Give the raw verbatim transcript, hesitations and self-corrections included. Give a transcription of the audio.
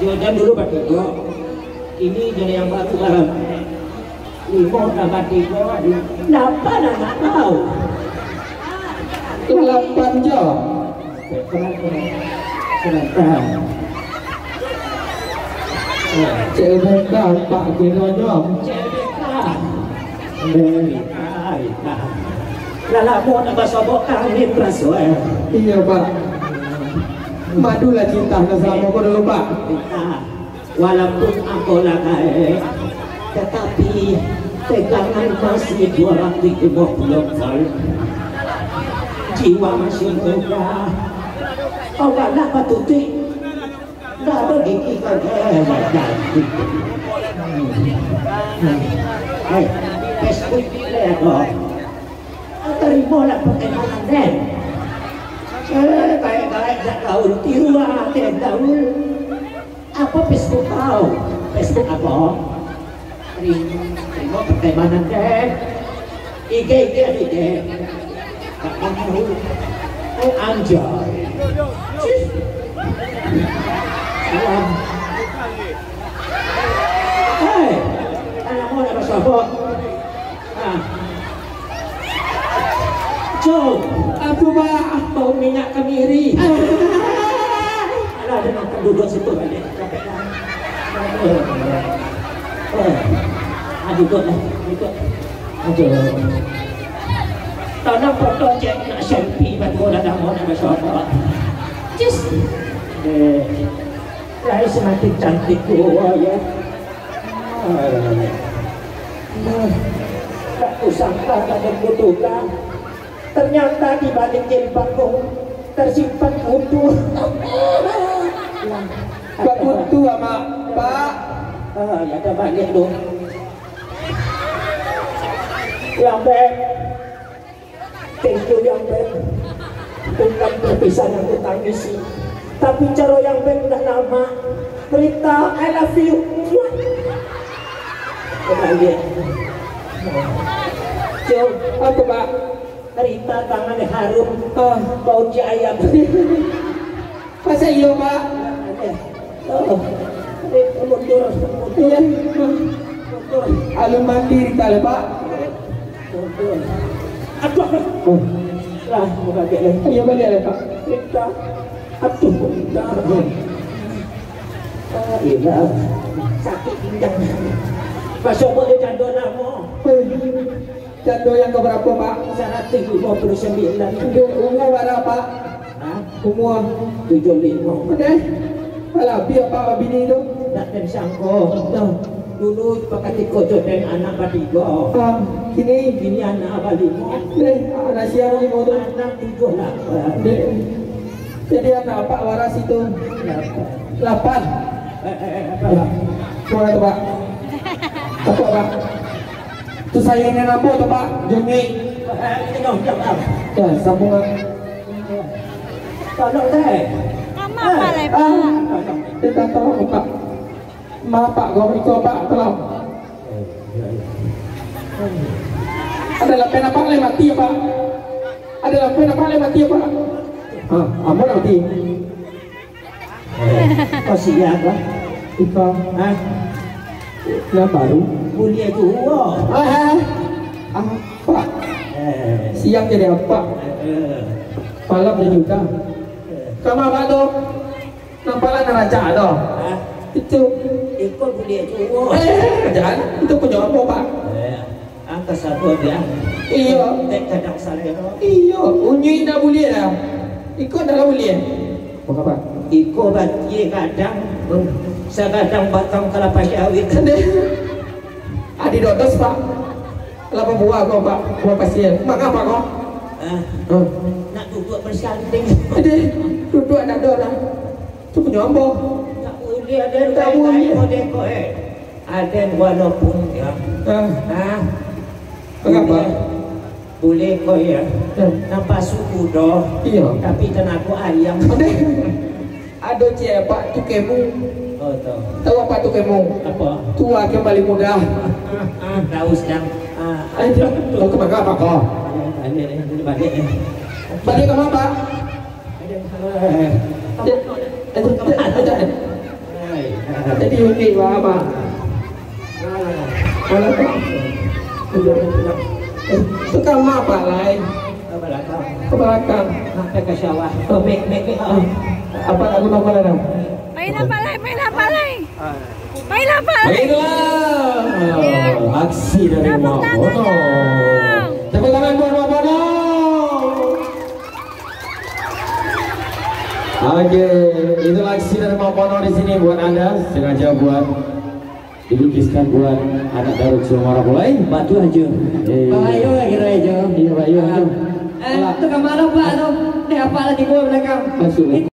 Jodan dulu Pak Tigo. Ini jadi yang baru kan. Limo tambah tiga. Kenapa nggak tahu? Delapan jam. Sebentar. C B K Pak Kilo Nyom. C B K. Amerika. Lala mau nambah sobok kami berasuah. Iya Pak. Madulah cinta sama kau dulu Pak. Walaupun aku lakai, tetapi tegangan masih dua ratus lima puluh volt. Jiwa masih muda. Kau gak dapat tutik. Gak begini kau jadi. Hei, Facebook lihat kok. Terima lah perkenalan dan. Eh, baik-baik tak tahu tiru lah, tidak tahu. Apa Facebook kau? Facebook apa? Terima, terima perkembangan deh. I G, I G, I G. Tak mahu. Oh, anjay. Salam. Hei, anak mau nak bersahabat. Ah. Jom, Aku Pak. bau minyak kemiri. Alah, dia nak duduk situ balik. Capek dah. Eh, ah, duduk lah, duduk. Aduh. Tanah foto cek nak selfie batu dah dah mau nak bersahabat. Just. Eh, saya semakin cantik gua ya. Ah. Tak kusangka tak membutuhkan. Ternyata di balik jilbabku tersimpan kutu. Pak kutu sama Pak. Ah, ya ada banyak dong. Yang baik, thank you yang baik. Bukan perpisahan yang kutangisi, tapi cara yang baik udah lama. Rita, I love you. Kembali. Jom, Apa Pak? Rita tangannya harum, Ah, bau ayam. masa iya Pak? Oh, eh, mundur, Iya. mundur, Alun mandiri kali Pak. mundur. Aduh, Oh, lah, mau balik lagi. iya balik ya Pak. Rita, aduh, Rita. Ah, iya, sakit pinggang. Masuk boleh jandul nama. Jando yang keberapa Pak? seratus lima puluh sembilan. Umur berapa Pak? Hah? Umur tujuh puluh lima. Udah. Kalau biar Pak bini itu. Tak ada sangko. Dulu pakai kocok dan anak bertiga. Ah, kini Ini anak abang lima. deh anak siang lima tu. Anak tujuh lapan. Deh. Jadi anak Pak waras itu delapan. Eh, eh, eh, apa lah? Mana tu Pak? Apa Pak? Tu saya ini nama tu Pak. Jumi. Eh, ini dong, jawab. Ya sambungan. Tolong deh. Nama apa lah Pak? Ah, kita tolong Pak. Ma Pak kau ikut Pak tolong. Ada lapen apa le mati ya Pak? Ada lapen apa le mati ya Pak? Ah, amun mati. Kau siapa? Ika Hah? yang baru. Mulia juga. Ah, ah, Pak. Eh, Siang jadi apa? eh, Malam jadi juga. Kamu apa tuh? Nampaklah neraca tuh. Hah? Itu. Ikut mulia juga. Eh, jangan. Itu punya apa Pak? Eh, angka satu dia. Iya. Tek kadang salero. Iya. Unyi dah boleh dah. Ikut dah boleh. Apa Pak? Iko bagi kadang sekadang batang kelapa sawit. Adi dodos Pak. Kelapa buah kau Pak. Buah pasir. Mak apa kau? Ah, Oh. nak duduk bersanting. Ade, duduk ada dolar. Itu punya apa? Tak boleh ada Tak tak boleh. boleh ada kau eh. Ada walaupun ya. Ah, Ah, Mengapa? boleh- Boleh kau ya. Ya. Nampak suku doh. Iya. Tapi tenaga ayam. Ade. Ada cik Pak tu kemu. Oh tahu. Tahu apa tu kemu? Apa? Tua kembali muda. Ah, tahu sedang. Ah, Ayo, tahu ke mana apa kau? Ada ada ada balik eh. Balik ke mana Pak? Ada. Eh. Ada, ada, ada. Hai. Uki apa? Mana tu? Tukang apa lain? Ke belakang. Sampai ke sawah. Oh, mek mek mek. Apa lagu nama lain? Paila palay, paila palay. Paila palay. Baiklah. Aksi dari Tepuk tangan Mabono. dong. Tepuk tangan buat Mabono. Oke, itu aksi dari Mabono di sini buat Anda, sengaja buat dilukiskan buat anak Darut Suara mulai Batu aja. Eh. Ayo kira aja. Iya, Bayu. Eh, itu kemana Pak? Ini apa lagi gua belakang? Masuk.